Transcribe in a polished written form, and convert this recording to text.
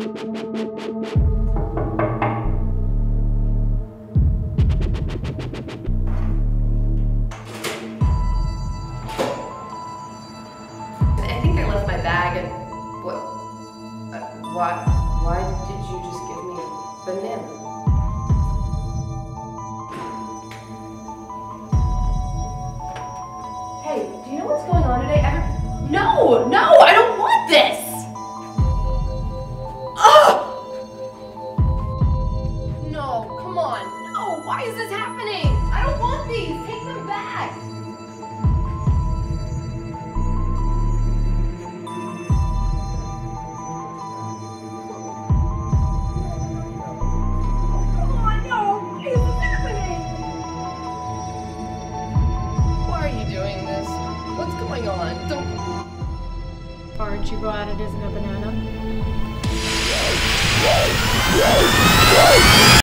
Why did you just give me a banana? Hey, do you know what's going on today? No, I don't want this! Ugh! No, come on. No, why is this happening? I don't want these. Take them back. What's going on? Don't... Aren't you glad it isn't a banana?